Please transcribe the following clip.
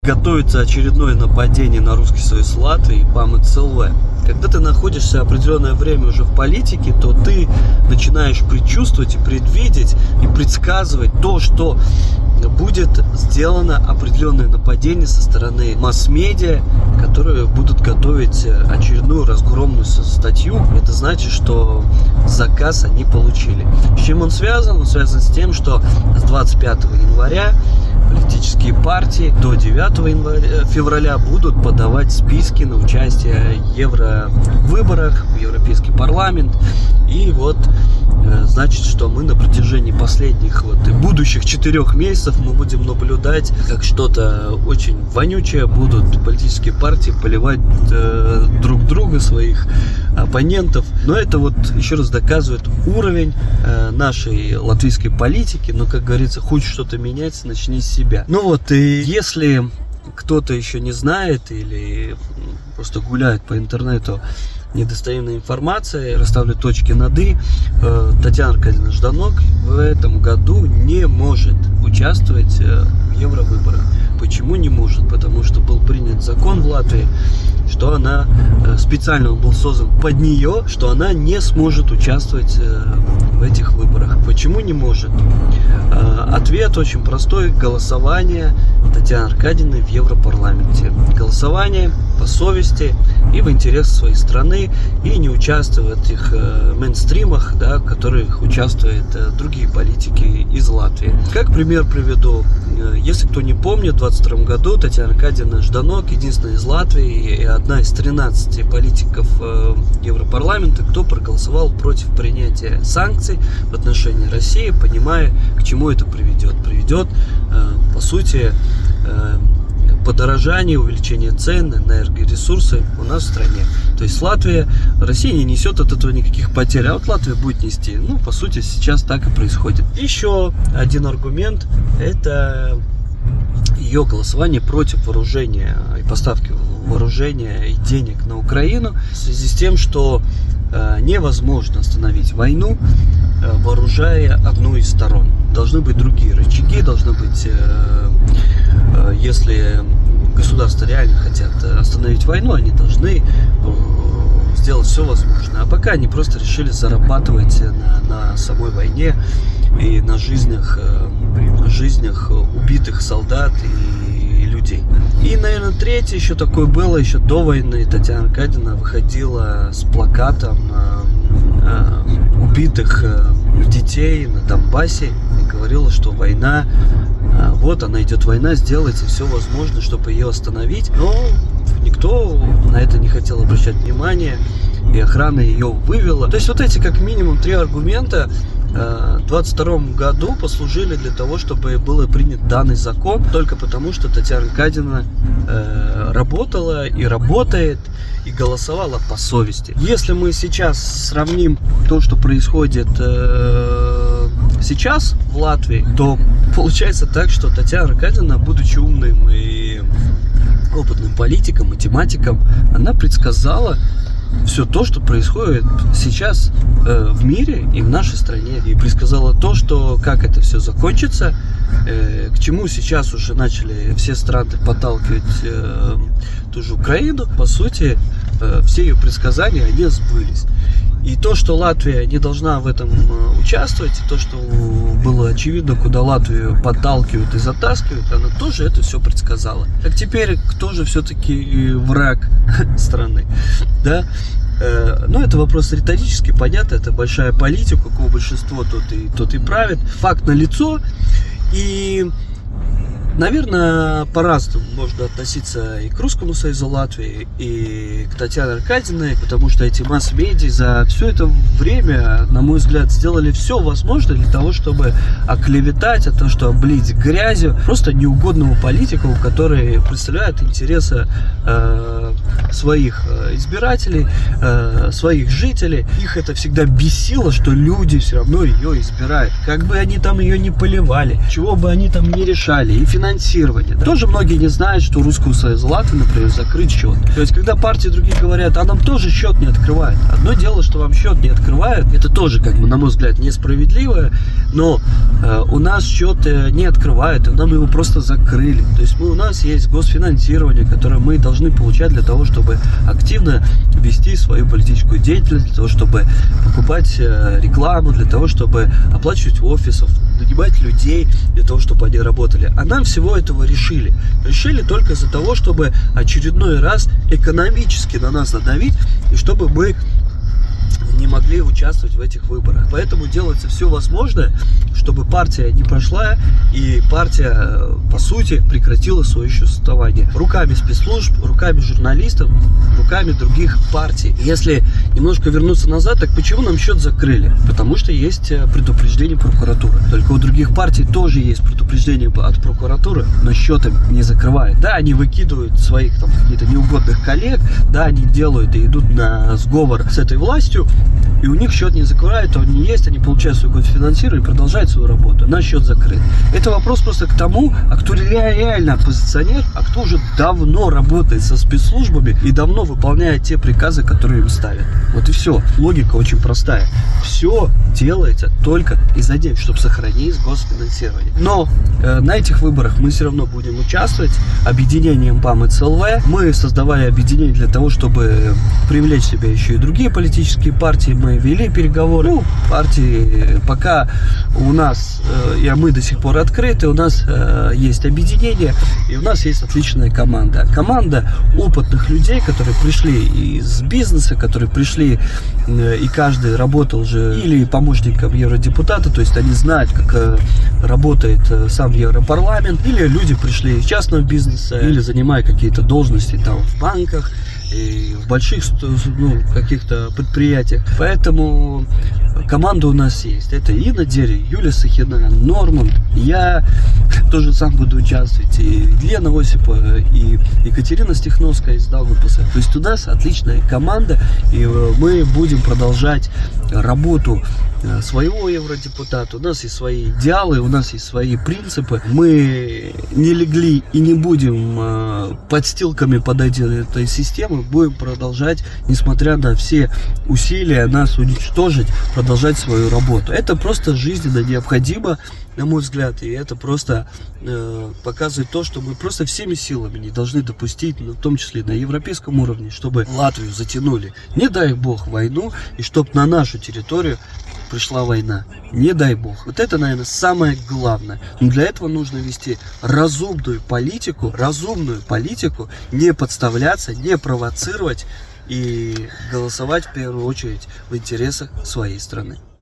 Готовится очередное нападение на Русский Союз Латвии и ПАМ-ЦЛВ. Когда ты находишься определенное время уже в политике, то ты начинаешь предчувствовать и предвидеть и предсказывать то, что будет сделано определенное нападение со стороны масс-медиа, которые будут готовить очередную разгромную статью. Это значит, что заказ они получили. С чем он связан? Он связан с тем, что с 25 января политические партии до 9 февраля будут подавать списки на участие в евровыборах, в Европейский парламент. И вот значит, что мы на протяжении последних и будущих 4 месяцев мы будем наблюдать, как что-то очень вонючее будут политические партии поливать друг друга, своих оппонентов. Но это еще раз доказывает уровень нашей латвийской политики. Но, как говорится, хочешь что-то менять, начни с себя. И если кто-то еще не знает или просто гуляет по интернету недостоверной информации, расставлю точки над «и», Татьяна Аркадьевна Жданок в этом году не может участвовать в евровыборах. Почему не может? Потому что был принят закон в Латвии, что она, специально он был создан под нее, что она не сможет участвовать в этих выборах. Почему не может? Ответ очень простой. Голосование Татьяны Аркадьевны в Европарламенте. Голосование по совести и в интересах своей страны, и не участвуя в этих мейнстримах, в которых участвуют другие политики из Латвии. Как пример приведу. Если кто не помнит, в 2022 году Татьяна Аркадьевна Жданок, единственная из Латвии и одна из 13 политиков Европарламента, кто проголосовал против принятия санкций в отношении России, понимая, к чему это приведет. Приведет, по сути, подорожание, увеличение цен на энергоресурсы у нас в стране. То есть Россия не несет от этого никаких потерь, а Латвия будет нести. По сути, сейчас так и происходит. Еще один аргумент – это ее голосование против вооружения и поставки вооружения и денег на Украину в связи с тем, что невозможно остановить войну, вооружая одну из сторон. Должны быть другие рычаги, должны быть, если государства реально хотят остановить войну, они должны сделать все возможное. А пока они просто решили зарабатывать на самой войне и на жизнях убитых солдат и людей. И, наверное, третье еще такое было, еще до войны Татьяна Аркадьевна выходила с плакатом убитых детей на Донбассе и говорила, что война, она идет война, сделайте все возможное, чтобы ее остановить. Но никто на это не хотел обращать внимание, и охрана ее вывела. То есть эти как минимум 3 аргумента в 2022 году послужили для того, чтобы был принят данный закон, только потому, что Татьяна Аркадьевна работала и работает, и голосовала по совести. Если мы сейчас сравним то, что происходит сейчас в Латвии, то получается так, что Татьяна Аркадьевна, будучи умным и опытным политиком, математиком, она предсказала все то, что происходит сейчас в мире и в нашей стране. И предсказала то, что как это все закончится, к чему сейчас уже начали все страны подталкивать ту же Украину. По сути, все ее предсказания, они сбылись. И то, что Латвия не должна в этом участвовать, и то, что было очевидно, куда Латвию подталкивают и затаскивают, она тоже это все предсказала. Так теперь, кто же все-таки враг страны? Да? Это вопрос риторический, понятно, это большая политика, у кого большинство, тот и правит. Факт налицо, и, наверное, по-разному можно относиться и к Русскому Союзу Латвии, и к Татьяне Аркадьевне, потому что эти масс-медиа за все это время, на мой взгляд, сделали все возможное для того, чтобы оклеветать, а то, что облить грязью просто неугодного политика, который представляет интересы своих избирателей, своих жителей. Их это всегда бесило, что люди все равно ее избирают. Как бы они там ее не поливали, чего бы они там не решали, и финансирование. Да? Тоже многие не знают, что у Русского Союза Латвии, например, закрыт счет. То есть, когда партии другие говорят, а нам тоже счет не открывают. Одно дело, что вам счет не открывают, это тоже, как бы, на мой взгляд, несправедливо, но у нас счет не открывают, и нам его просто закрыли. То есть, у нас есть госфинансирование, которое мы должны получать для того, чтобы активно вести свою политическую деятельность, для того, чтобы покупать рекламу, для того, чтобы оплачивать офисов, нанимать людей для того, чтобы они работали. А нам всего этого решили. Решили только из-за того, чтобы очередной раз экономически на нас надавить, и чтобы мы не могли участвовать в этих выборах. Поэтому делается все возможное, чтобы партия не прошла, и партия, по сути, прекратила свое существование. Руками спецслужб, руками журналистов, руками других партий. Если немножко вернуться назад, так почему нам счет закрыли? Потому что есть предупреждение прокуратуры. Только у других партий тоже есть предупреждение от прокуратуры, но счет им не закрывают. Да, они выкидывают своих там каких-то неугодных коллег, да, они делают и идут на сговор с этой властью, и у них счет не закрывают, они есть, они получают свой госфинансирование и продолжают свою работу. Наш счет закрыт. Это вопрос просто к тому, а кто реально оппозиционер, а кто уже давно работает со спецслужбами и давно выполняет те приказы, которые им ставят. Вот и все. Логика очень простая. Все делается только из-за денег, чтобы сохранить госфинансирование. Но на этих выборах мы все равно будем участвовать объединением ПАМ и ЦЛВ. Мы создавали объединение для того, чтобы привлечь в себя еще и другие политические партии. Мы вели переговоры. Ну, партии пока у нас, и мы до сих пор открыты, у нас есть объединение, и у нас есть отличная команда. Команда опытных людей, которые пришли из бизнеса, которые пришли, и каждый работал уже или помощником евродепутата, то есть они знают, как работает сам Европарламент, или люди пришли из частного бизнеса, или занимая какие-то должности там в банках, и в больших каких-то предприятиях. Поэтому команда у нас есть. Это Инна Дери, Юлия Сахина, Норман. Я тоже сам буду участвовать. И Лена Осипова, и Екатерина Стехновская из Даугавпилса. То есть у нас отличная команда, и мы будем продолжать работу своего евродепутата. У нас есть свои идеалы, у нас есть свои принципы. Мы не легли и не будем подстилками под этой системы. Будем продолжать, несмотря на все усилия нас уничтожить, продолжать свою работу. Это просто жизненно необходимо, на мой взгляд, и это просто показывает то, что мы просто всеми силами не должны допустить, в том числе на европейском уровне, чтобы Латвию затянули, не дай бог, войну, и чтобы на нашу территорию пришла война. Не дай бог. Вот это, наверное, самое главное. Но для этого нужно вести разумную политику, не подставляться, не провоцировать и голосовать в первую очередь в интересах своей страны.